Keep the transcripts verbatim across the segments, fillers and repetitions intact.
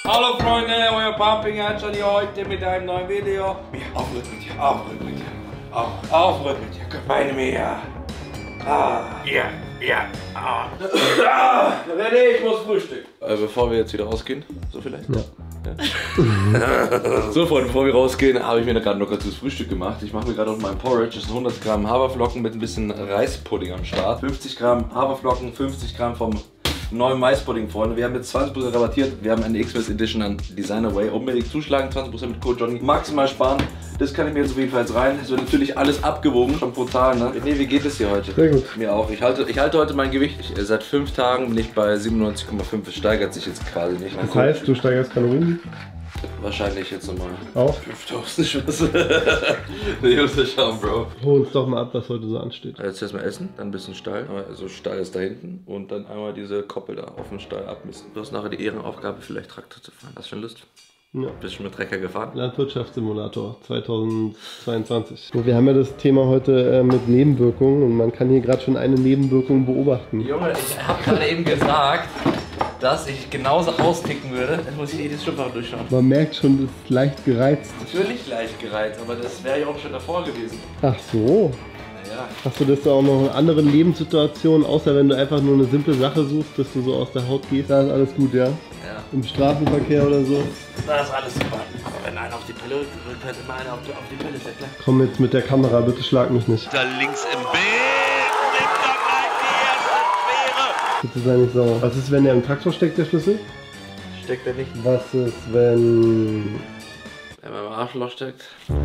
Hallo Freunde, euer Pumping Action hier heute mit einem neuen Video. Aufrück mit dir, aufrück mit dir, auf, aufrück mit dir, Beine mehr. Ah, ja, ja, ah. Ah, René, ich muss frühstücken. Äh, bevor wir jetzt wieder rausgehen, so vielleicht? Ja. Ja. So Freunde, bevor wir rausgehen, habe ich mir gerade noch kurz das Frühstück gemacht. Ich mache mir gerade auf meinem Porridge, das sind hundert Gramm Haferflocken mit ein bisschen Reispudding am Start. fünfzig Gramm Haferflocken, fünfzig Gramm vom neuen Maispudding, Freunde. Wir haben jetzt zwanzig Prozent rabattiert. Wir haben eine X-Mess Edition an Designer Way. Unbedingt zuschlagen, zwanzig Prozent mit Code Johnny. Maximal sparen. Das kann ich mir jetzt auf jeden Fall jetzt rein. Es wird natürlich alles abgewogen, schon brutal, ne? Nee, wie geht es hier heute? Sehr gut. Mir auch. Ich halte, ich halte heute mein Gewicht. Ich, seit fünf Tagen bin ich bei siebenundneunzig Komma fünf. Es steigert sich jetzt quasi nicht. Das heißt, du steigerst Kalorien? Wahrscheinlich jetzt nochmal. Auf? fünftausend Schuss. Ich muss das schauen, Bro. Hol uns doch mal ab, was heute so ansteht. Jetzt erstmal essen, dann ein bisschen Stall. Also Stall ist da hinten und dann einmal diese Koppel da auf dem Stall abmisten. Du hast nachher die Ehrenaufgabe, vielleicht Traktor zu fahren. Hast du schon Lust? Ja. Bist du schon mit Trecker gefahren? Landwirtschaftssimulator zweitausendzweiundzwanzig. Und wir haben ja das Thema heute äh, mit Nebenwirkungen und man kann hier gerade schon eine Nebenwirkung beobachten. Junge, ich habe gerade eben gesagt, dass ich genauso austicken würde. Dann muss ich jedes Schiffach durchschauen. Man merkt schon, das ist leicht gereizt. Natürlich leicht gereizt, aber das wäre ja auch schon davor gewesen. Ach so. Naja. Hast du das da auch noch in anderen Lebenssituationen, außer wenn du einfach nur eine simple Sache suchst, dass du so aus der Haut gehst? Da ist alles gut, ja? Ja. Im Straßenverkehr oder so? Da ist alles super. Aber wenn einer auf die Pille rückt, rückt halt immer einer auf die, auf die Pille, ist ja klar. Komm jetzt mit der Kamera, bitte schlag mich nicht. Da links im Bild nimmt er gleich die erste Sphäre. Bitte sei nicht sauer. Was ist, wenn der im Traktor steckt, der Schlüssel? Steckt er nicht. Was ist, wenn... Wenn man im Arschloch steckt.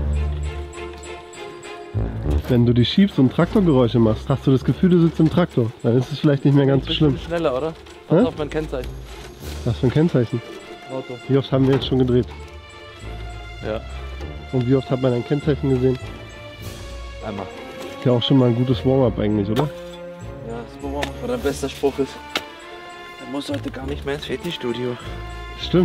Wenn du dich schiebst und Traktorgeräusche machst, hast du das Gefühl, du sitzt im Traktor. Dann ist es vielleicht nicht mehr ganz so schlimm. Schneller, oder? Pass auf mein Kennzeichen. Was für ein Kennzeichen? Auto. Wie oft haben wir jetzt schon gedreht? Ja. Und wie oft hat man ein Kennzeichen gesehen? Einmal. Ist ja auch schon mal ein gutes Warm-up eigentlich, oder? Ja, das Warm-up, weil dein bester Spruch ist. Der muss heute gar nicht mehr ins Fitnessstudio. Stimmt.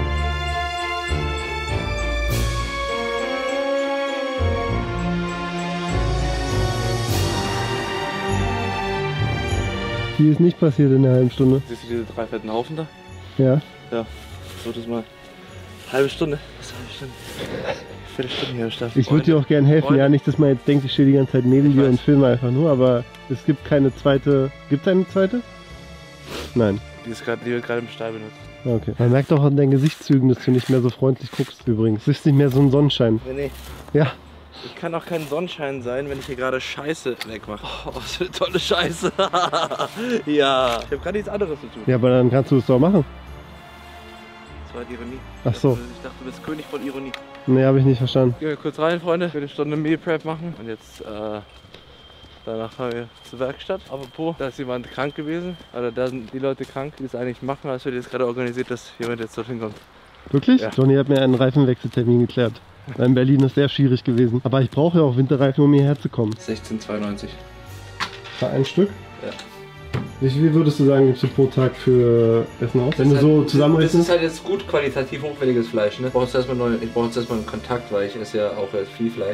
Die ist nicht passiert in der halben Stunde. Siehst du diese drei fetten Haufen da? Ja. Ja. So, das mal. Halbe Stunde. Was halbe Stunde? Viertelstunde hier Start. Ich würde dir auch gerne helfen. Freunde. Ja, nicht, dass man jetzt denkt, ich stehe die ganze Zeit neben ich dir weiß. und filme einfach nur, aber es gibt keine zweite. Gibt es eine zweite? Nein. Die, ist grad, die wird gerade im Stall benutzt. Okay. Man merkt auch an deinen Gesichtszügen, dass du nicht mehr so freundlich guckst übrigens. Du bist nicht mehr so ein Sonnenschein. Nee, nee. Ja. Ich kann auch kein Sonnenschein sein, wenn ich hier gerade Scheiße wegmache. Oh, was für eine tolle Scheiße. Ja. Ich habe gerade nichts anderes zu tun. Ja, aber dann kannst du es doch machen. Das war die Ironie. Ach so. Ich dachte, du bist König von Ironie. Nee, habe ich nicht verstanden. Gehen wir kurz rein, Freunde. Ich will eine Stunde Meal Prep machen. Und jetzt, äh, danach fahren wir zur Werkstatt. Apropos, da ist jemand krank gewesen. Oder da sind die Leute krank, die das eigentlich machen. Also wird jetzt gerade organisiert, dass jemand jetzt dorthin kommt. Wirklich? Ja. Johnny hat mir einen Reifenwechseltermin geklärt. Weil in Berlin ist sehr schwierig gewesen. Aber ich brauche ja auch Winterreifen, um hierher zu kommen. sechzehn zweiundneunzig. Für ein Stück? Ja. Wie viel würdest du sagen, gibst du pro Tag für Essen aus? Wenn du halt, so zusammenrechnest? Das ist halt jetzt gut qualitativ hochwertiges Fleisch. Ne? Ich brauche jetzt erstmal neu, ich brauche jetzt erstmal einen Kontakt, weil ich esse ja auch jetzt viel Fleisch.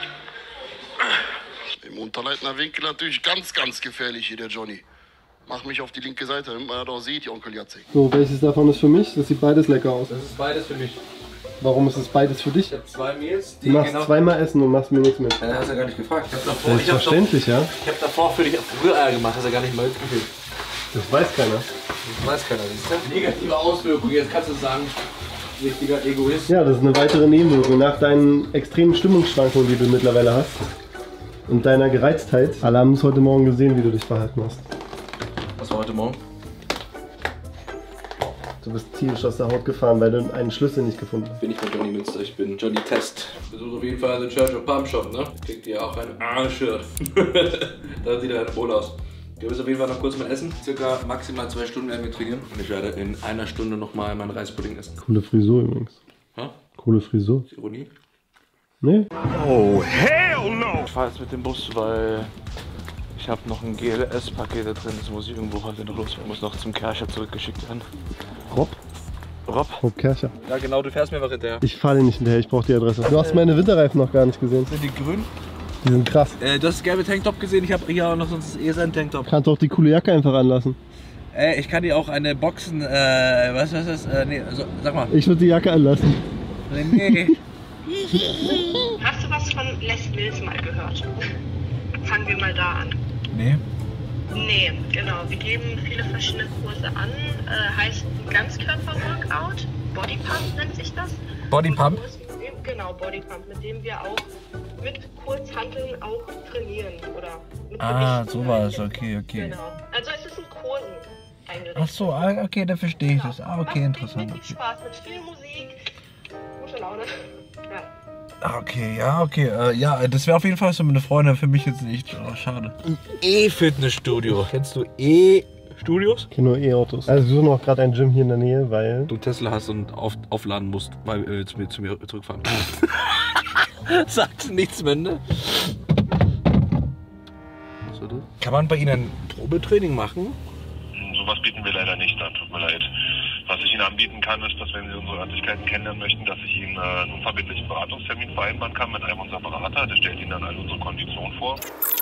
Im Unterleitner Winkel natürlich ganz, ganz gefährlich hier, der Johnny. Mach mich auf die linke Seite, damit man doch sieht, die Onkel Jacek. So, welches davon ist für mich? Das sieht beides lecker aus. Das ist beides für mich. Warum ist es beides für dich? Ich habe zwei Meals. Du machst genau zweimal Essen und machst mir nichts mit. Ja, hast du ja gar nicht gefragt. Ich habe davor, Selbstverständlich, ja. Ich habe davor für dich Rührei gemacht, hast du ja gar nicht mal mitgefehlt. Das weiß keiner. Das weiß keiner, siehst du? Negative Auswirkungen, jetzt kannst du sagen, richtiger Egoist. Ja, das ist eine weitere Nebenwirkung. Nach deinen extremen Stimmungsschwankungen, die du mittlerweile hast und deiner Gereiztheit. Alle haben es heute Morgen gesehen, wie du dich verhalten hast. Was war heute Morgen? Du bist tierisch aus der Haut gefahren, weil du einen Schlüssel nicht gefunden hast. Bin ich von Johnny Münster, ich bin Johnny Test. Besuch auf jeden Fall den Church of Pump Shop, ne? Kriegt ihr auch ein A-Shirt. Da sieht er halt wohl aus. Wir müssen auf jeden Fall noch kurz mal essen. Circa maximal zwei Stunden werden wir trainieren. Und ich werde in einer Stunde nochmal meinen Reispudding essen. Coole Frisur übrigens. Hä? Coole Frisur. Ist Ironie? Nee? Oh, hell no! Ich fahre jetzt mit dem Bus, weil ich habe noch ein G L S-Paket da drin. Das muss ich irgendwo heute noch los. Ich muss noch zum Kercher zurückgeschickt werden. Rob? Rob? Rob Kercher. Ja genau, du fährst mir einfach hinterher. Ich fahre dir nicht hinterher, ich brauche die Adresse. Du hast meine Winterreifen noch gar nicht gesehen. Sind die grün? Die sind krass. Äh, du hast das gelbe Tanktop gesehen, ich habe hier auch noch sonst das E S N Tanktop. Kannst auch die coole Jacke einfach anlassen. Ey, ich kann dir auch eine Boxen, äh, was ist das? Äh, nee, also, sag mal. Ich würde die Jacke anlassen. Nee. Hast du was von Les Mills mal gehört? Fangen wir mal da an. Nee. Nee, genau. Wir geben viele verschiedene Kurse an. Äh, heißt Ganzkörper-Workout. Bodypump nennt sich das. Bodypump? Genau, Bodypump, mit dem wir auch mit Kurzhanteln auch trainieren. Oder mit Ah, Gewichten sowas, trainieren. okay, okay. Genau. Also es ist in Kursen eingerichtet. Ach so, ah, okay, da verstehe ich das. Ah, okay, Macht interessant. Richtig Spaß mit viel Musik, gute Laune. Ja. Ah, okay, ja, okay. Äh, ja, das wäre auf jeden Fall so eine Freundin für mich jetzt nicht. Oh, schade. Ein E-Fitnessstudio. Kennst du E-Studios? Ich kenne nur E-Autos. Also wir suchen auch gerade ein Gym hier in der Nähe, weil... Du Tesla hast und auf, aufladen musst, weil äh, zu, mir, zu mir zurückfahren. Sagt nichts mehr, ne? Was war das? Kann man bei Ihnen ein Probetraining machen? Sowas bieten wir leider nicht an, tut mir leid. Was ich Ihnen anbieten kann, ist, dass wenn Sie unsere Örtlichkeiten kennenlernen möchten, dass ich Ihnen äh, einen unverbindlichen Beratungstermin vereinbaren kann mit einem unserer Berater. Der stellt Ihnen dann all unsere Konditionen vor.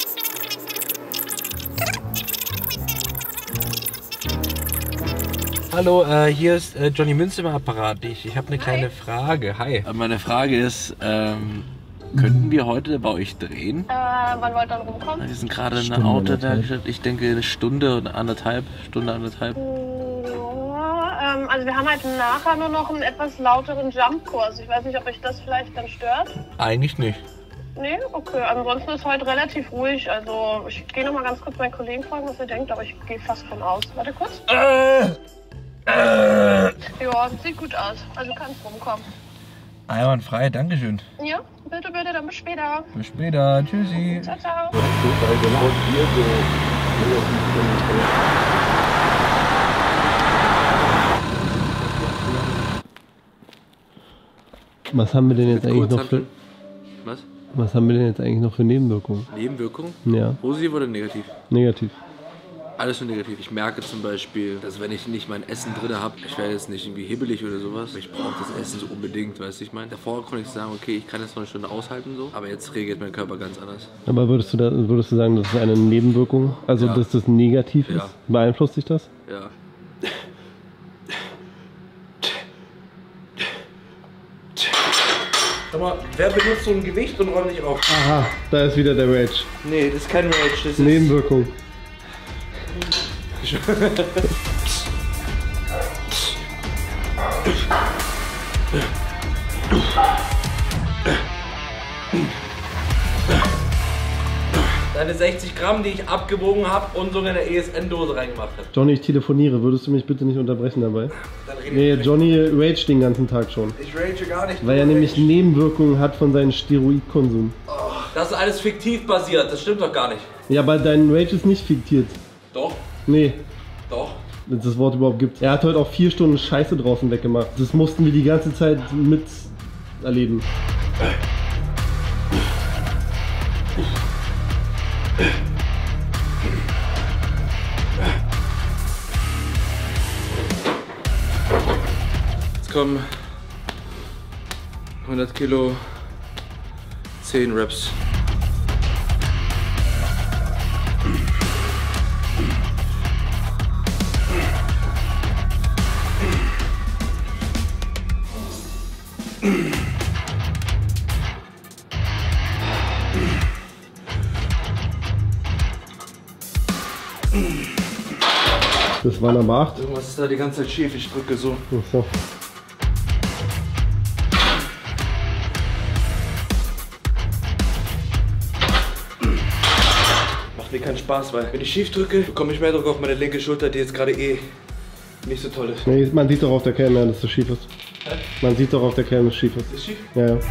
Hallo, äh, hier ist äh, Johnny Münz im Apparat. Ich, ich habe eine kleine Frage. Hi. Äh, Meine Frage ist, ähm, könnten wir heute bei euch drehen? Äh, wann wollt ihr dann rumkommen? Wir sind gerade in Stunde, einer Autowerkstatt. Ich denke eine Stunde oder anderthalb. Stunde, anderthalb. Ja, ähm, also wir haben halt nachher nur noch einen etwas lauteren Jump-Kurs. Ich weiß nicht, ob euch das vielleicht dann stört. Eigentlich nicht. Nee, okay. Ansonsten ist heute relativ ruhig. Also ich gehe noch mal ganz kurz meinen Kollegen fragen, was er denkt, aber ich gehe fast von aus. Warte kurz. Äh, äh. Ja, sieht gut aus. Also kannst rumkommen. Einwandfrei, dankeschön. Ja, bitte, bitte, dann bis später. Bis später. Tschüssi. Ciao, ciao. Was haben wir denn jetzt eigentlich noch für... Was? Was haben wir denn jetzt eigentlich noch für Nebenwirkungen? Nebenwirkungen? Ja, Positiv oder negativ? negativ. Alles nur negativ. Ich merke zum Beispiel, dass wenn ich nicht mein Essen drin habe, ich werde jetzt nicht irgendwie hibbelig oder sowas, aber ich brauche das Essen so unbedingt, weißt du, ich meine. Davor konnte ich sagen, okay, ich kann jetzt noch eine Stunde aushalten so, aber jetzt reagiert mein Körper ganz anders. Aber würdest du, da, würdest du sagen, das ist eine Nebenwirkung? Also, Ja. dass das negativ Ja. ist? Beeinflusst dich das? Ja. Sag mal, wer benutzt so ein Gewicht und räumt nicht auf? Aha, da ist wieder der Rage. Nee, das ist kein Rage, das ist... Nebenwirkung. Deine sechzig Gramm, die ich abgewogen habe und sogar in eine E S N-Dose reingemacht habe. Johnny, ich telefoniere. Würdest du mich bitte nicht unterbrechen dabei? Dann rede Nee, ich Johnny rage den ganzen Tag schon. Ich rage gar nicht. Weil er nämlich Nebenwirkungen hat von seinem Steroidkonsum. Das ist alles fiktiv basiert, das stimmt doch gar nicht. Ja, aber dein Rage ist nicht fiktiert. Doch, Nee, doch. wenn es das Wort überhaupt gibt. Er hat heute auch vier Stunden Scheiße draußen weggemacht. Das mussten wir die ganze Zeit mit erleben. Jetzt kommen hundert Kilo, zehn Reps. Das waren aber acht. Irgendwas ist da die ganze Zeit schief, ich drücke so. Ach so. Macht mir keinen Spaß, weil wenn ich schief drücke, bekomme ich mehr Druck auf meine linke Schulter, die jetzt gerade eh nicht so toll ist. Nee, man sieht doch auf der Cam, ja, dass das schief ist. Man sieht doch auf der Cam, dass es schief ist. Ist schief? Ja, ja.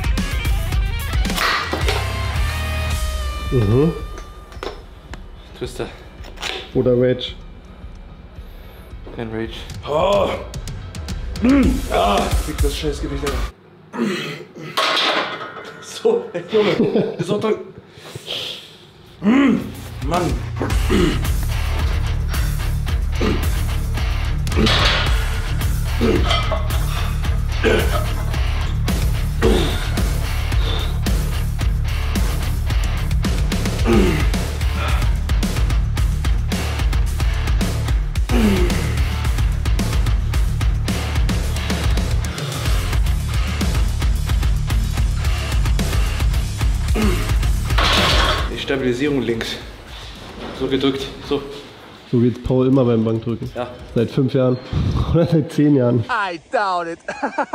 Mhm. Twister. Oder Rage. Kein Rage. Oh! Ah! Krieg das scheiß Gewicht an. So, ey, Junge. Das ist auch toll. Mann. Stabilisierung links. So gedrückt. So. So geht's Paul immer beim Bankdrücken. Ja. Seit fünf Jahren. Oder seit zehn Jahren. I doubt it.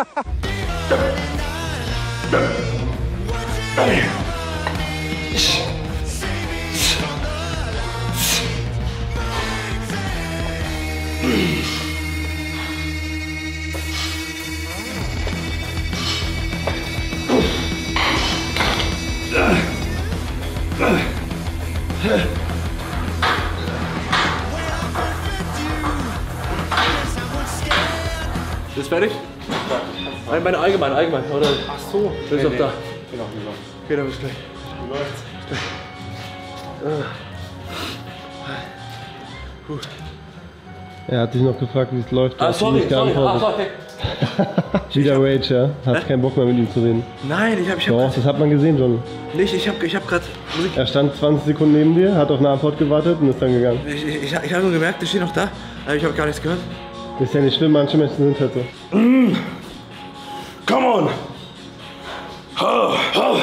Ist fertig? Nein, meine allgemein, allgemein, oder? Ach so. Du bist nee, doch nee. da. Genau, genau. Okay, dann bis gleich. Wie läuft's? Er hat dich noch gefragt, wie es läuft. Ah, sorry, nicht sorry. geantwortet. Ah, sorry. Wieder Rage, ja? Hast keinen Bock mehr mit ihm zu reden. Nein, ich hab, ich hab Doch, das hat man gesehen schon. nicht, ich hab, ich hab grad Musik. Er stand zwanzig Sekunden neben dir, hat auf eine Antwort gewartet und ist dann gegangen. Ich, ich, ich, ich hab nur gemerkt, ich stehe noch da, aber ich habe gar nichts gehört. Ist ja nicht schlimm, manche Menschen sind halt so. Come on! Oh, oh.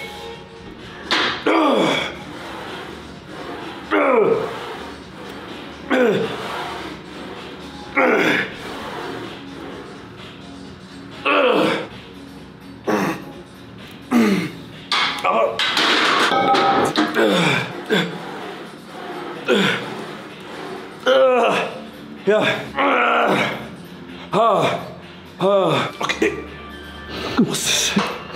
Ja. Ah. Ah. Okay. Du musst es.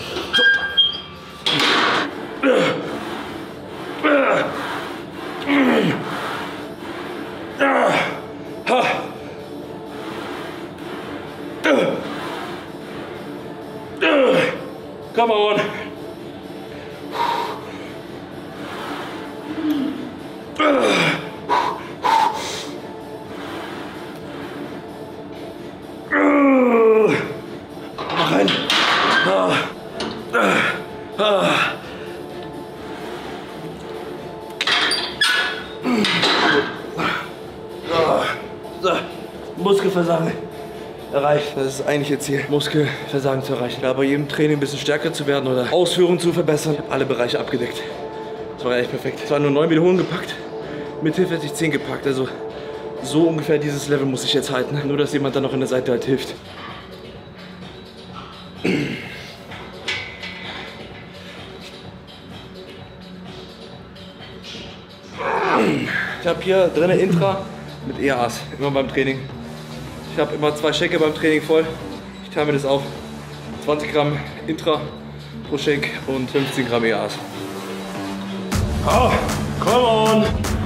Come on. Mach rein. Ah. Ah. So, Muskelversagen erreicht. Das ist eigentlich jetzt hier Muskelversagen zu erreichen. Ja, bei jedem Training ein bisschen stärker zu werden oder Ausführungen zu verbessern. Ich habe alle Bereiche abgedeckt. Das war echt perfekt. Es waren nur neun Wiederholungen gepackt. Mit Hilfe hätte ich zehn gepackt. Also so ungefähr dieses Level muss ich jetzt halten. Nur dass jemand dann noch an der Seite halt hilft. Ich habe hier drin Intra mit E A As, immer beim Training. Ich habe immer zwei Schenkel beim Training voll. Ich teile mir das auf. zwanzig Gramm Intra pro Schenk und fünfzehn Gramm E A As. Oh, come on!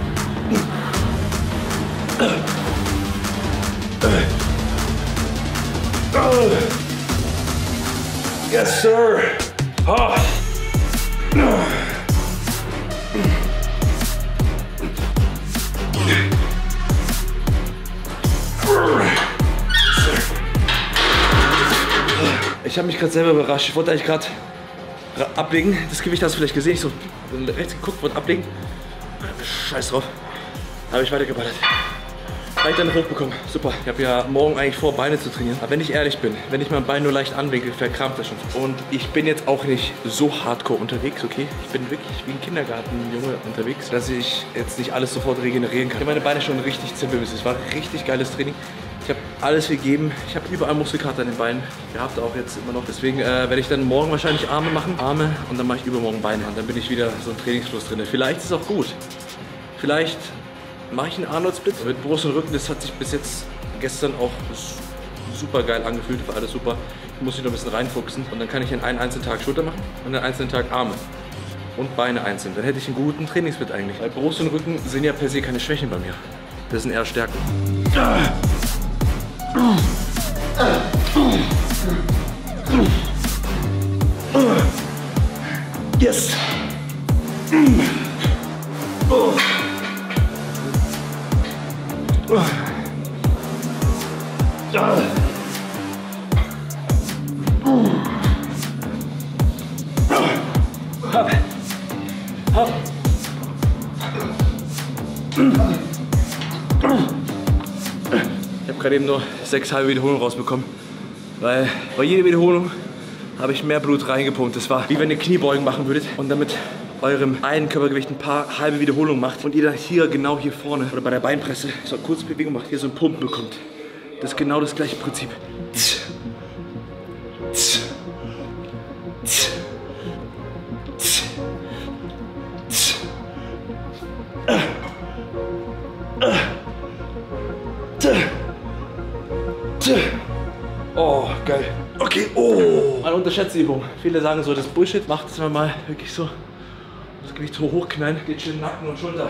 Yes, sir! Oh. Ich habe mich gerade selber überrascht. Ich wollte eigentlich gerade ablegen. Das Gewicht hast du vielleicht gesehen. Ich so rechts geguckt, wollte ablegen. Scheiß drauf. Habe ich weitergeballert. Habe ich dann hochbekommen. Super. Ich habe ja morgen eigentlich vor, Beine zu trainieren. Aber wenn ich ehrlich bin, wenn ich mein Bein nur leicht anwinkel, verkrampft das schon. Und ich bin jetzt auch nicht so hardcore unterwegs, okay? Ich bin wirklich wie ein Kindergartenjunge unterwegs, dass ich jetzt nicht alles sofort regenerieren kann. Ich habe meine Beine schon richtig zerbissen. Es war ein richtig geiles Training. Ich habe alles gegeben. Ich habe überall Muskelkater an den Beinen gehabt, auch jetzt immer noch. Deswegen äh, werde ich dann morgen wahrscheinlich Arme machen. Arme und dann mache ich übermorgen Beine. Und dann bin ich wieder so ein Trainingsfluss drin. Vielleicht ist es auch gut. Vielleicht mache ich einen Arnold-Split mit Brust und Rücken. Das hat sich bis jetzt gestern auch super geil angefühlt. War alles super. Ich muss mich noch ein bisschen reinfuchsen. Und dann kann ich in einen einzelnen Tag Schulter machen und einen einzelnen Tag Arme. Und Beine einzeln. Dann hätte ich einen guten Trainingssplit eigentlich. Weil Brust und Rücken sind ja per se keine Schwächen bei mir. Das sind eher Stärken. Yes! Oh. Oh. Ah. Hopp. Hopp. Ich habe gerade eben nur sechs halbe Wiederholungen rausbekommen, weil bei jeder Wiederholung habe ich mehr Blut reingepumpt. Das war wie wenn ihr Kniebeugen machen würdet und damit eurem einen Körpergewicht ein paar halbe Wiederholungen macht und ihr dann hier genau hier vorne oder bei der Beinpresse so eine kurze Bewegung macht, hier so einen Pumpen bekommt. Das ist genau das gleiche Prinzip. Oh, geil. Okay, oh. Eine unterschätzte Übung. Viele sagen so, das ist Bullshit. Macht es mal wirklich so. Das Gewicht so hochknallen, geht schön Nacken und Schulter.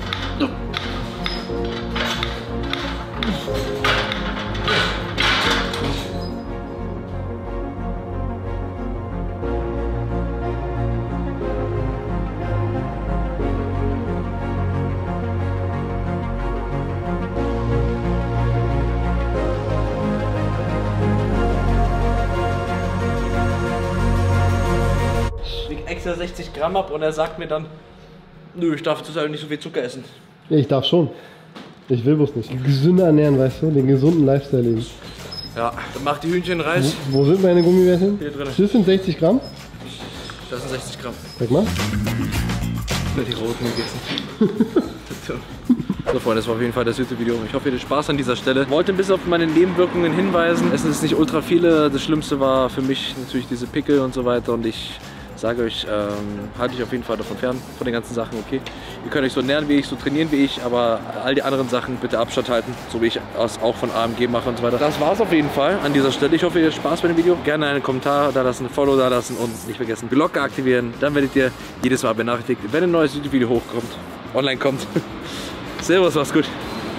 Extra sechzig Gramm ab und er sagt mir dann, nö, ich darf zurzeit nicht so viel Zucker essen. Ja, ich darf schon. Ich will bloß nicht. Gesünder ernähren, weißt du? Den gesunden Lifestyle leben. Ja, dann mach die Hühnchen Reis. Wo, wo sind meine Gummibärchen? Hier drin. Das sind sechzig Gramm? Das sind sechzig Gramm. Sag mal. Die roten gegessen. So Freunde, das war auf jeden Fall das YouTube-Video. Ich hoffe, ihr hattet Spaß an dieser Stelle. Wollte ein bisschen auf meine Nebenwirkungen hinweisen. Es ist nicht ultra viele. Das Schlimmste war für mich natürlich diese Pickel und so weiter. Und ich sage euch, ähm, halte ich auf jeden Fall davon fern, von den ganzen Sachen, okay? Ihr könnt euch so ernähren wie ich, so trainieren wie ich, aber all die anderen Sachen bitte Abstand halten, so wie ich es auch von A M G mache und so weiter. Das war's auf jeden Fall an dieser Stelle. Ich hoffe, ihr hattet Spaß bei dem Video. Gerne einen Kommentar da lassen, ein Follow da lassen und nicht vergessen, die Glocke aktivieren. Dann werdet ihr jedes Mal benachrichtigt, wenn ein neues YouTube-Video hochkommt, online kommt. Servus, mach's gut.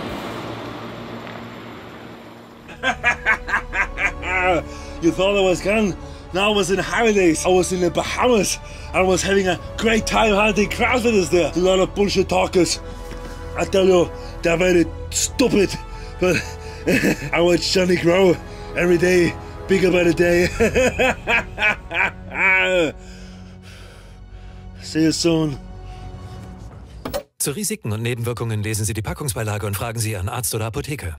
You thought I was gone? No, I was in holidays. I was in the Bahamas. I was having a great time hunting CrossFitters there. A lot of bullshit talkers. I tell you, they're very stupid. But I watch Johnny grow every day, bigger by the day. See you soon. Zu Risiken und Nebenwirkungen lesen Sie die Packungsbeilage und fragen Sie Ihren Arzt oder Apotheker.